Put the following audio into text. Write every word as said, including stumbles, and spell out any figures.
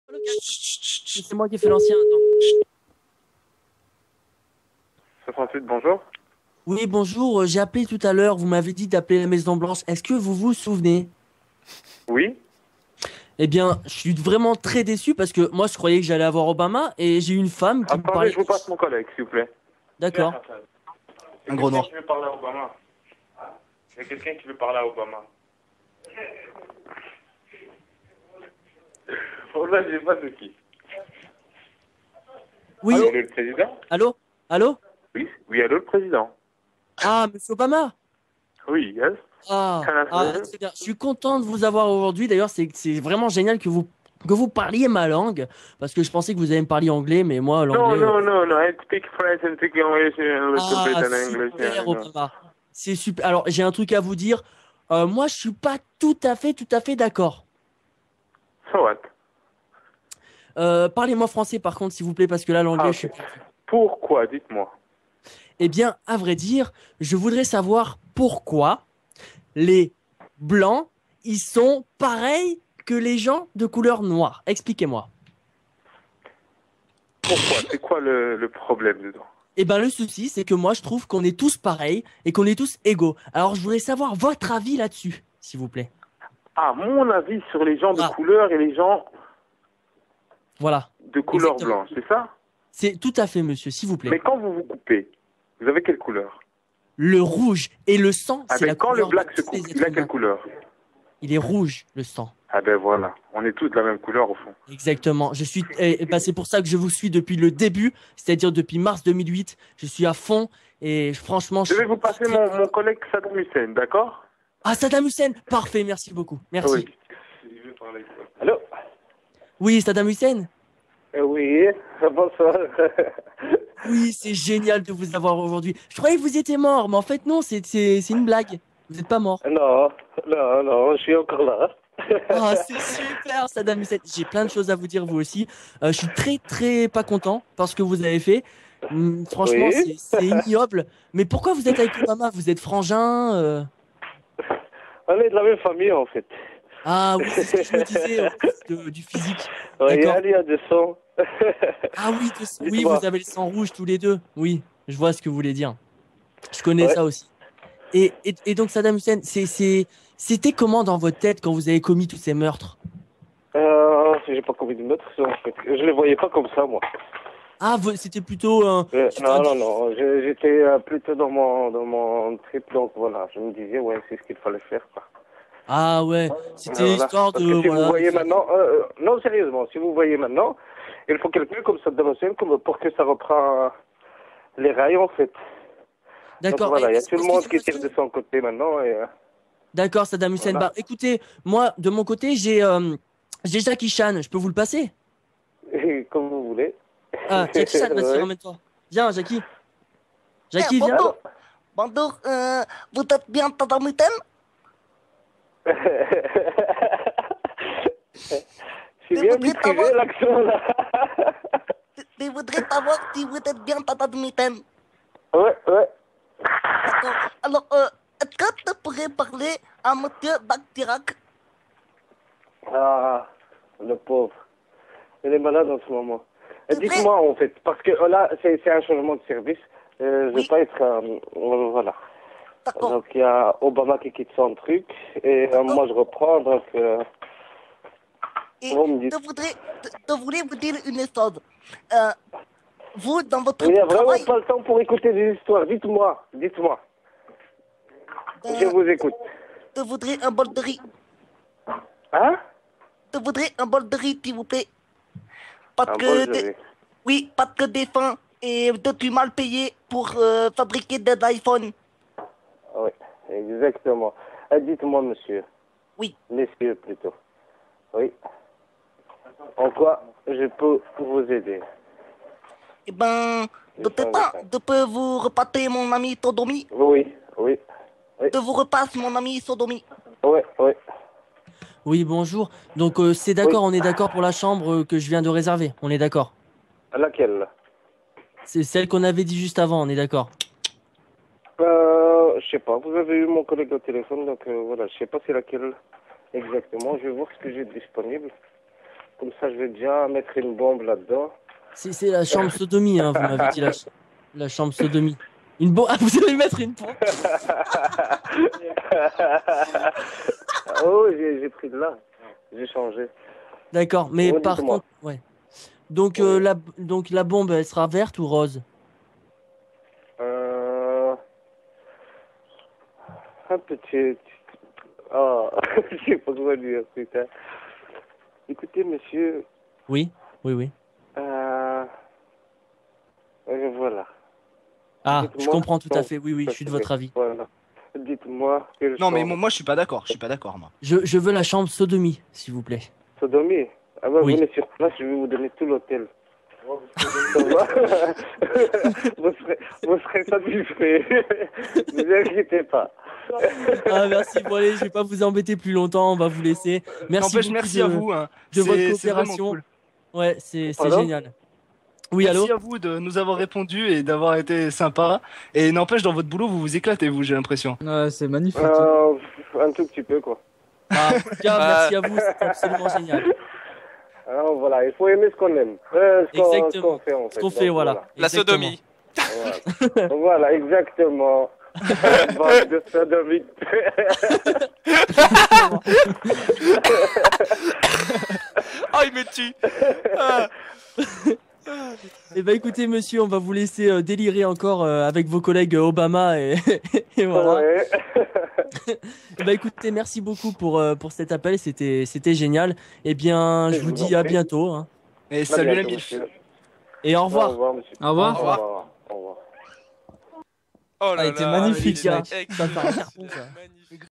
C'est moi qui ai fait l'ancien. Attends. soixante-huit, bonjour. Oui, bonjour. euh, J'ai appelé tout à l'heure. Vous m'avez dit d'appeler la Maison Blanche. Est-ce que vous vous souvenez? Oui. Eh bien, je suis vraiment très déçu parce que moi, je croyais que j'allais avoir Obama et j'ai une femme qui me Attendez, parlait. je vous passe mon collègue, s'il vous plaît. D'accord. Un gros noir. Qui veut parler à Obama. Il y a quelqu'un qui veut parler à Obama. Oh là, je sais pas c'est qui. Oui. Allô, le président? Allô? Allô? Oui, oui, allô, le président. Ah, Monsieur Obama? Oui, yes. Ah, Can I ah, help you? très bien. Je suis content de vous avoir aujourd'hui. D'ailleurs, c'est c'est vraiment génial que vous que vous parliez ma langue parce que je pensais que vous alliez me parler anglais, mais moi, No, l'anglais. euh, no, no, no. I speak French and speak English and a little bit Ah, in English. Yeah, super, I know. Obama. C'est super. Alors, j'ai un truc à vous dire. Euh, moi, je suis pas tout à fait, tout à fait d'accord. So what? Euh, parlez-moi français, par contre, s'il vous plaît, parce que là, Ah, l'anglais, je suis ok. perdu. Pourquoi? Dites-moi. Eh bien, à vrai dire, je voudrais savoir pourquoi les blancs, ils sont pareils que les gens de couleur noire. Expliquez-moi. Pourquoi? C'est quoi le, le problème dedans? Eh bien, le souci, c'est que moi, je trouve qu'on est tous pareils et qu'on est tous égaux. Alors, je voudrais savoir votre avis là-dessus, s'il vous plaît. Ah, mon avis sur les gens de Ah, couleur et les gens voilà. de couleur Exactement. blanche, c'est ça? C'est tout à fait, monsieur, s'il vous plaît. Mais quand vous vous coupez, vous avez quelle couleur? Le rouge et le sang, Ah c'est ben la quand le couleur de black se tous coupe, les il êtres a quelle humains. couleur? Il est rouge, le sang. Ah ben voilà, on est tous de la même couleur au fond. Exactement. Je suis, eh, bah, c'est pour ça que je vous suis depuis le début, c'est-à-dire depuis mars deux mille huit. Je suis à fond et franchement, je Je vais suis vous très, passer très mon, mon content. collègue Saddam Hussein, d'accord? Ah, Saddam Hussein, parfait, merci beaucoup. Oui. Merci. Allô? Oui, Saddam Hussein. Euh, Oui, bonsoir. Oui, c'est génial de vous avoir aujourd'hui. Je croyais que vous étiez mort, mais en fait non, c'est, c'est, c'est une blague. Vous n'êtes pas mort. Non, non, non, je suis encore là. Ah, c'est super, Saddam Hussein. J'ai plein de choses à vous dire, vous aussi. Euh, je suis très, très pas content parce que vous avez fait. Hum, franchement, Oui. c'est, c'est ignoble. Mais pourquoi vous êtes avec Obama? Vous êtes frangin euh On est de la même famille en fait. Ah oui, c'est ce que je me disais au niveau de- du physique. D'accord. Regarde, il y a du sang. Ah oui, de- oui, Dites-moi. vous avez le sang rouge tous les deux. Oui, je vois ce que vous voulez dire. Je connais Ouais. ça aussi. Et, et, et donc, Saddam Hussein, c'est, c'est, c'était comment dans votre tête quand vous avez commis tous ces meurtres? Euh, j'ai pas commis de meurtre, en fait. Je les voyais pas comme ça, moi. Ah, vous- c'était plutôt un, Euh, c'était un non, non, défi. non. Je- J'étais euh, plutôt dans mon, dans mon trip, donc voilà. Je me disais, ouais, c'est ce qu'il fallait faire, quoi. Ah ouais, Euh, c'était Voilà. histoire de, Parce que si vous voilà. voyez maintenant, euh, euh, non, sérieusement, si vous voyez maintenant, il faut quelqu'un comme Saddam Hussein comme, pour que ça reprend les rails, en fait. Donc D'accord. voilà, Et il y a est-ce tout le est-ce que monde c'est qui tire de possible? son côté maintenant, et euh, D'accord, Saddam Hussein. voilà. Bah, écoutez, moi, de mon côté, j'ai, euh, j'ai Jackie Chan. Je peux vous le passer? Et comme vous voulez. Ah, Jackie Chan, vas-y, Ouais. ramène-toi. Viens, Jackie. Eh, Jackie, viens. bonjour. Allô? Bonjour, euh, vous êtes bien Saddam Hussein? C'est Je bien voudrais maîtrisé savoir, l'accent là. je je voudrais savoir si vous êtes bien Saddam Hussein. Ouais, ouais. D'accord. Alors, euh, est-ce que tu pourrais parler à monsieur Baktirak? Ah, le pauvre. Il est malade en ce moment. Euh, C'est vrai? Dites-moi en fait, parce que euh, là, c'est c'est un changement de service. Euh, je vais Oui, pas être... euh, euh, voilà. d'accord. Donc il y a Obama qui quitte son truc et euh, D'accord. moi je reprends. Donc euh, Et vous me dites. je voudrais, je, je voulais vous dire une chose. Euh, vous, dans votre Il n'y a vraiment travail, pas le temps pour écouter des histoires. Dites-moi, dites-moi. Je euh, vous écoute. je voudrais un bol de riz. Hein? Je voudrais un bol de riz, s'il vous plaît. Parce Un que, bol de des- riz. oui, parce que des fins et de tu mal payé pour euh, fabriquer des iPhones. Oui, exactement. Euh, dites-moi, monsieur. Oui. Messieurs, plutôt. Oui. En quoi je peux vous aider? Eh ben, de deux cent temps, vingt-cinq. je peux vous repasser mon ami Sodomi. Oui, oui, oui, Je vous repasse mon ami Sodomi. oui, oui, Oui, bonjour. Donc, euh, c'est oui. d'accord, on est d'accord pour la chambre euh, que je viens de réserver. On est d'accord. Laquelle? C'est celle qu'on avait dit juste avant, on est d'accord. Euh, je sais pas. Vous avez eu mon collègue au téléphone, donc euh, voilà. Je sais pas c'est laquelle exactement. Je vais voir ce que j'ai de disponible. Comme ça, je vais déjà mettre une bombe là-dedans. C'est c'est la chambre sodomie, hein, vous m'avez dit la, ch- la chambre sodomie. Une bombe. Ah, vous allez mettre une bombe. Oh, j'ai j'ai pris de là. J'ai changé. D'accord, mais Oh, par dites-moi. contre, ouais. Donc, euh, la, donc la bombe, elle sera verte ou rose? Euh... Un petit... Ah, je sais pas quoi dire, putain. Écoutez, monsieur, Oui, oui, oui. euh... euh, voilà. Ah, Dites-moi je comprends tout à non, fait. Oui, oui, je suis de votre avis. Voilà. Dites-moi quelle Non, mais chambre. moi, moi, je suis pas d'accord. Je suis pas d'accord, moi. Je, je veux la chambre sodomie, s'il vous plaît. Sodomie. Ah bah, Oui. venez sur place, je vais vous donner tout l'hôtel. Ça va vous, serez, vous serez satisfait. Ne vous inquiétez pas. Ah, merci. Bon, allez, je vais pas vous embêter plus longtemps. On va vous laisser. Merci N'empêche, beaucoup merci de, à vous. Hein. de votre C'est- c'est vraiment coopération. cool. Ouais, c'est c'est Pardon génial. Oui, allô? Merci à vous de nous avoir répondu et d'avoir été sympa. Et n'empêche, dans votre boulot, vous vous éclatez, vous, j'ai l'impression. Ouais, c'est magnifique. Euh, un tout petit peu, quoi. Ah, en tout cas, merci à vous. C'est absolument génial. Alors voilà, il faut aimer ce qu'on aime. Euh, ce qu'on- ce Exactement. qu'on fait, en fait. Ce qu'on fait, Donc, voilà. La Exactement. sodomie. Voilà, Voilà, exactement. Bande de sodomites. Oh, il me tue. Ah. Eh ben, écoutez, monsieur, on va vous laisser euh, délirer encore euh, avec vos collègues euh, Obama et, et voilà. Ouais. Eh ben, écoutez, merci beaucoup pour, euh, pour cet appel. C'était c'était génial. Eh bien, je Je vous vous en dis à prie. bientôt. Hein. Et À salut la bientôt, MILF. monsieur. Et au Au revoir. revoir, monsieur. Au revoir. Au revoir. Au revoir. Oh Ah, là il était là, magnifique, il est gars. excellent. Ça va faire un carton, ça. Magnifique.